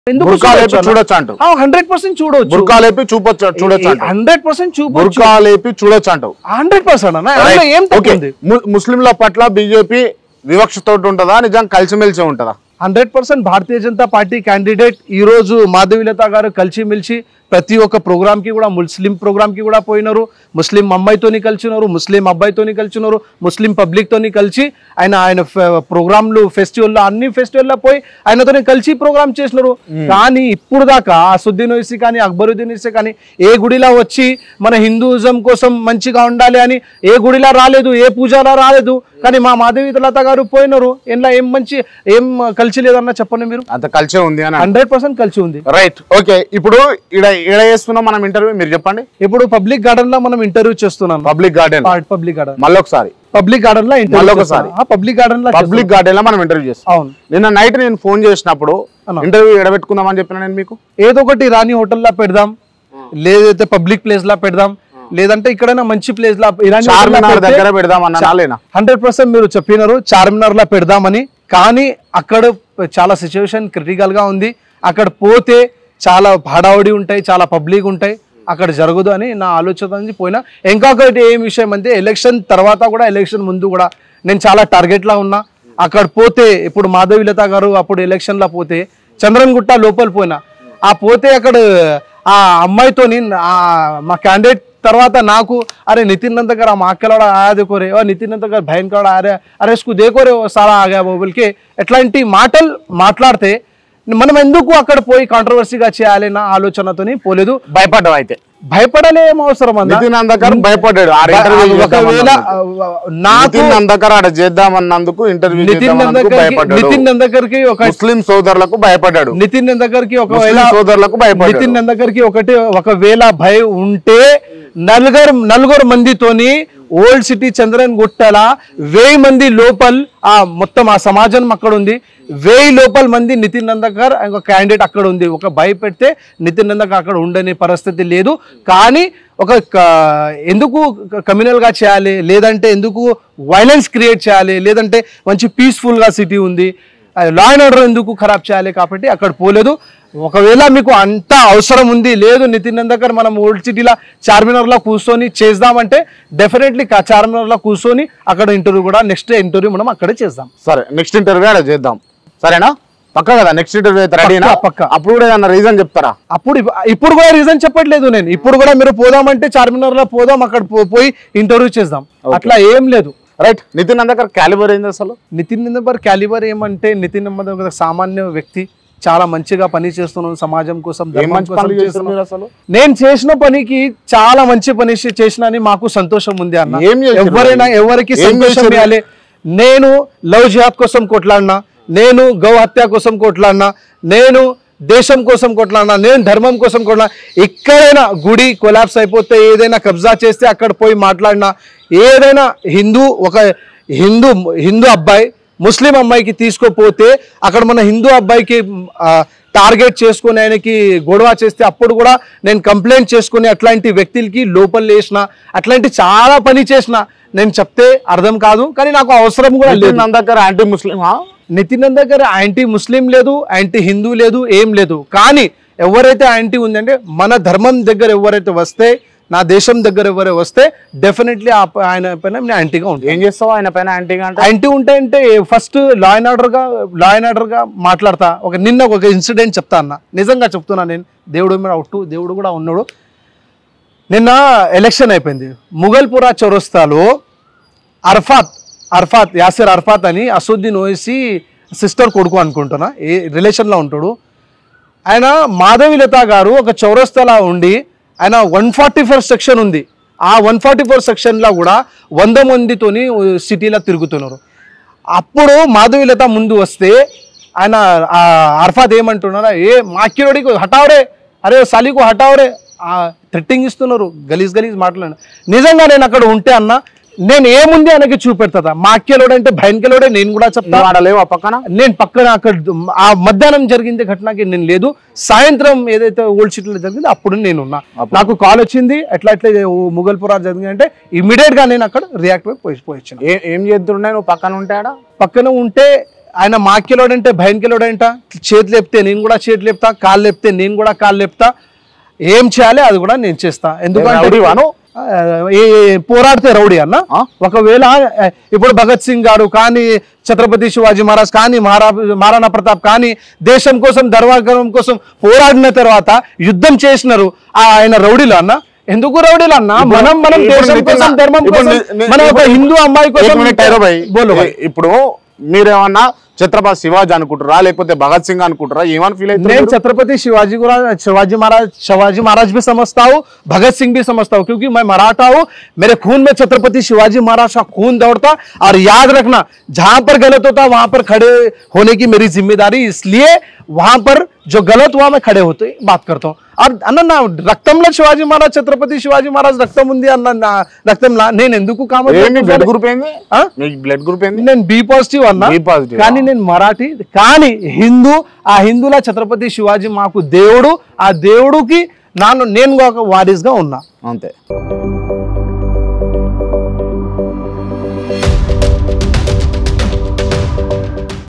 బుర్కాలేపి చూడొచ్చు అంటూ 100% చూడొచ్చు. బుర్కాలేపి చూడొచ్చు 100% చూడొచ్చు. బుర్కాలేపి చూడొచ్చు అంటూ 100% అన్న. ఏం తప్పింది? ముస్లింల పట్ల బీజేపీ వివక్షతో ఉంటుందా, నిజంగా కలిసిమెలిసి ఉంటుందా? 100% భారతీయ జనతా పార్టీ క్యాండిడేట్ ఈ రోజు మాధవీలత గారు కలిసిమెలిసి ప్రతి ఒక్క ప్రోగ్రామ్ కి కూడా, ముస్లిం ప్రోగ్రామ్ కి కూడా పోయినారు. ముస్లిం అమ్మాయితోని కలిసినారు, ముస్లిం అబ్బాయితోని కలిసినారు, ముస్లిం పబ్లిక్ తోని కలిసి ఆయన ప్రోగ్రాంలు ఫెస్టివల్లో అన్ని ఫెస్టివల్లో పోయి ఆయనతోని కలిసి ప్రోగ్రామ్ చేసినారు. కానీ ఇప్పుడు దాకా అసదుద్దీన్ ఓవైసీ కానీ అక్బరుద్దీన్ ఓవైసీ కానీ ఏ గుడిలా వచ్చి మన హిందూయిజం కోసం మంచిగా ఉండాలి అని ఏ గుడిలా రాలేదు, ఏ పూజలా రాలేదు. కానీ మా మాధవీలత గారు పోయినారు. ఏం కలిసి లేదన్నా చెప్పండి మీరు. అంత కలిసే ఉంది అని 100% కలిసి ఉంది. Right, okay. ఇప్పుడు ఈడ చేస్తున్నాం మనం ఇంటర్వ్యూ, మీరు చెప్పండి. ఇప్పుడు పబ్లిక్ గార్డెన్ లో మనం ఇంటర్వ్యూ చేస్తున్నాం. పబ్లిక్ గార్డెన్ మళ్ళొకసారి పబ్లిక్ గార్డెన్ లో పబ్లిక్ గార్డెన్ లో మనం ఇంటర్వ్యూ చేస్తాం. అవును. నిన్న నైట్ నేను ఫోన్ చేసినప్పుడు ఇంటర్వ్యూ ఎడబెట్టుకుందామని చెప్పిన నేను మీకు ఏదో ఒకటి రాణి హోటల్ లా పెడదాం, లేదైతే పబ్లిక్ ప్లేస్ లా పెడదాం, లేదంటే ఇక్కడైనా మంచి ప్లేస్ లా దగ్గర పెడదాం అన్న 100% మీరు చెప్పినారు చార్మినార్ లా పెడదామని. కానీ అక్కడ చాలా సిచ్యువేషన్ క్రిటికల్ గా ఉంది. అక్కడ పోతే చాలా హడావుడి ఉంటాయి, చాలా పబ్లిక్ ఉంటాయి, అక్కడ జరగదు అని నా ఆలోచన పోయినా. ఇంకొకటి ఏం విషయం అంటే ఎలక్షన్ తర్వాత కూడా, ఎలక్షన్ ముందు కూడా నేను చాలా టార్గెట్లా ఉన్నా. అక్కడ పోతే ఇప్పుడు మాధవీలత గారు అప్పుడు ఎలక్షన్లో పోతే చంద్రన్గుట్ట లోపల పోయినా. ఆ పోతే అక్కడ ఆ అమ్మాయితోని మా క్యాండిడేట్ తర్వాత నాకు అరే నితిన్ నందకర్ ఆ మాక్కలోడ ఆయా దేకోరే, నితిన్ నందకర్ భయన్ కాడ అరే స్కు దేకోరే సారా ఆగా బోబుల్కి ఎట్లాంటి మాటలు మాట్లాడితే మనం ఎందుకు అక్కడ పోయి కాంట్రవర్సీగా చేయాలి నా ఆలోచనతోని పోలేదు. భయపడ్డావు? అయితే భయపడలే, ఏం అవసరం అన్న. నితిన్ నందకర్ భయపడ్డాడు. ఒకవేళ నాకు నందకర్ ఆడ చేద్దామన్నందుకు ఇంటర్వ్యూ నితిన్ నందకర్ కి ఒక ముస్లిం సోదరులకు భయపడ్డాడు. నితిన్ నందకర్ కి ఒకవేళ సోదరులకు భయపడ్డాడు. నితిన్ నందకర్ కి ఒకవేళ భయం ఉంటే నలుగురు మందితోని ఓల్డ్ సిటీ చంద్రన్ గుట్టల 1000 మంది లోపల మొత్తం ఆ సమాజం అక్కడ ఉంది. 1000 లోపల మంది నితిన్ నందకర్ ఒక క్యాండిడేట్ అక్కడ ఉంది. ఒక భయపెడితే నితిన్ నందకర్ అక్కడ ఉండని పరిస్థితి లేదు. కానీ ఎందుకు కమ్యూనల్ గా చేయాలి, లేదంటే ఎందుకు వైలెన్స్ క్రియేట్ చేయాలి, లేదంటే మంచి పీస్ఫుల్ గా సిటీ ఉంది, లా అండ్ ఆర్డర్ ఎందుకు ఖరాబ్ చేయాలి, కాబట్టి అక్కడ పోలేదు. ఒకవేళ మీకు అంత అవసరం ఉంది, లేదు నితిన్ నందకర్ మనం ఓల్డ్ సిటీలో చార్మినార్లో కూర్చొని చేద్దామంటే డెఫినెట్లీ చార్మినార్లో కూర్చొని అక్కడ ఇంటర్వ్యూ కూడా నెక్స్ట్ ఇంటర్వ్యూ మనం అక్కడే చేద్దాం. సరే, నెక్స్ట్ ఇంటర్వ్యూ అక్కడ చేద్దాం. సరేనా? పక్క కదా నెక్స్ట్ ఇంటర్వ్యూ అయితే రెడీనా? పక్క. అప్పుడు కూడా ఏమన్నా రీజన్ చెప్తారా? ఇప్పుడు కూడా రీజన్ చెప్పట్లేదు నేను. ఇప్పుడు కూడా మీరు పోదామంటే చార్మినార్లో పోదాం, అక్కడ పోయి ఇంటర్వ్యూ చేద్దాం, అట్లా ఏం లేదు. రైట్. నితిన్ నందకర్ క్యాలిబర్ ఏంది అసలు? నితిన్ నందకర్ క్యాలిబర్ ఏమంటే నితిన్ నందకర్ సామాన్య వ్యక్తి, చాలా మంచిగా పని చేస్తున్నాను సమాజం కోసం. నేను చేసిన పనికి చాలా మంచి పని చేసిన అని మాకు సంతోషం ఉంది అన్న. ఎవరైనా ఎవరికి సంతోషం ఇవ్వాలి. నేను లవ్ జిహాద్ కోసం కొట్లాడినా, నేను గౌ హత్య కోసం కొట్లాడినా, నేను దేశం కోసం కొట్లాడినా, నేను ధర్మం కోసం కొట్లాడినా. ఎక్కడైనా గుడి కొలాప్స్ అయిపోతే, ఏదైనా కబ్జా చేస్తే అక్కడ పోయి మాట్లాడినా, ఏదైనా హిందూ అబ్బాయి ముస్లిం అమ్మాయికి తీసుకోపోతే అక్కడ మన హిందూ అబ్బాయికి టార్గెట్ చేసుకుని ఆయనకి గొడవ చేస్తే అప్పుడు కూడా నేను కంప్లైంట్ చేసుకుని అట్లాంటి వ్యక్తులకి లోపల వేసిన, అట్లాంటి చాలా పని చేసిన. నేను చెప్తే అర్థం కాదు, కానీ నాకు అవసరం కూడా లేదు. Anti Muslim Nitin Nandkar anti Muslim లేదు, యాంటీ హిందూ లేదు, ఏం లేదు. కానీ ఎవరైతే యాంటీ ఉందంటే మన ధర్మం దగ్గర ఎవరైతే వస్తే, నా దేశం దగ్గర ఎవరైతే వస్తే డెఫినెట్లీ ఆయన పైన నేను యాంటీగా ఉంటాను. ఏం చేస్తావు ఆయన పైన యాంటీగా? యాంటీ అంటే ఫస్ట్ లా అండ్ ఆర్డర్గా మాట్లాడతా. నిన్న ఒక ఇన్సిడెంట్ చెప్తా అన్న, నిజంగా చెప్తున్నా నేను. దేవుడు మీద ఒట్టు, దేవుడు కూడా ఉన్నాడు. నిన్న ఎలక్షన్ అయిపోయింది. ముఘల్పురా చౌరస్తాలో యాసిర్ అర్ఫాత్ అని అసదుద్దీన్ ఓవైసీ సిస్టర్ కొడుకు అనుకుంటున్నా, ఏ రిలేషన్లో ఉంటాడు. ఆయన మాధవీలత గారు ఒక చౌరస్తాలో ఉండి ఆయన 144 సెక్షన్ ఉంది. ఆ 144 సెక్షన్లో కూడా 100 మందితోని సిటీలో తిరుగుతున్నారు. అప్పుడు మాధవీలత ముందు వస్తే ఆయన అర్ఫాత్ ఏమంటున్నారా, మాకిరోడికి హటావరే, అరే సాలీకు హటావరే, థ్రెట్టింగ్ ఇస్తున్నారు, గలీజ్ మాట్లాడు. నిజంగా నేను అక్కడ ఉంటే అన్న, నేను ఏముంది ఆయనకి చూపెడతా. మా అక్కలోడే అంటే భయన్కెలోడే నేను కూడా చెప్తాను. పక్కన నేను పక్కన అక్కడ ఆ మధ్యాహ్నం జరిగింది ఘటనకి నేను లేదు. సాయంత్రం ఏదైతే ఓల్డ్ సిటీలో జరిగింది అప్పుడు నేనున్నా. నాకు కాల్ వచ్చింది, ఎట్లా ముఘల్పురా జరిగింది అంటే ఇమీడియట్ గా నేను అక్కడ రియాక్ట్ అయిపోయి ఏం చేస్తుండే? నువ్వు పక్కన ఉంటే పక్కన ఉంటే ఆయన మాక్యలోడంటే భయంకిలోడంట, చేతి లేపితే నేను కూడా చేతి లేపుతా, కాళ్ళు లేపితే నేను కూడా కాళ్ళు లేపుతా, ఏం చేయాలి అది కూడా నేను చేస్తా. ఎందుకంటే పోరాడితే రౌడీ అన్న. ఒకవేళ ఇప్పుడు భగత్ సింగ్ గారు కానీ, ఛత్రపతి శివాజీ మహారాజ్ కానీ, మహారాణా ప్రతాప్ కానీ దేశం కోసం ధర్మగర్వం కోసం పోరాడిన తర్వాత యుద్ధం చేసినారు, ఆయన రౌడీలు అన్న? ఎందుకు రౌడీలు అన్న? మనం దేశం కోసం ధర్మం కోసం మన ఒక హిందూ అమ్మాయి కోసం. ఇప్పుడు మీరేమన్నా ఛత్రపతి శివాజీ అనుకుంటారా లేకపోతే భగత్ సింగ్ అనుకుంటారా? ఏమని ఫీల్ అయితే? నేను छत्रपति शिवाजी महाराज भी समझता हूँ, भगत सिंह भी समझता हूँ, क्योंकि मैं मराठा हूँ, मेरे खून में छत्रपति शिवाजी महाराज का खून दौड़ता। और याद रखना, जहां पर गलत होता वहां पर खड़े होने की मेरी जिम्मेदारी, इसलिए वहां पर जो गलत हुआ मैं खड़े होते बात करता हूँ. और అన్న రక్తంలో శివాజీ మహారాజ్, ఛత్రపతి శివాజీ మహారాజ్ రక్తం ఉంది అన్న, రక్తంలో నేను ఎందుకు బ్లడ్ గ్రూప్ ఏంది? బ్లడ్ గ్రూప్ ఏంది? నేను బి పాజిటివ్ అన్న, కానీ నేను మరాఠీ, కానీ హిందూ. ఆ హిందూల ఛత్రపతి శివాజీ మాకు దేవుడు, ఆ దేవుడికి నేను ఒక వారిస్గా ఉన్నా, అంతే.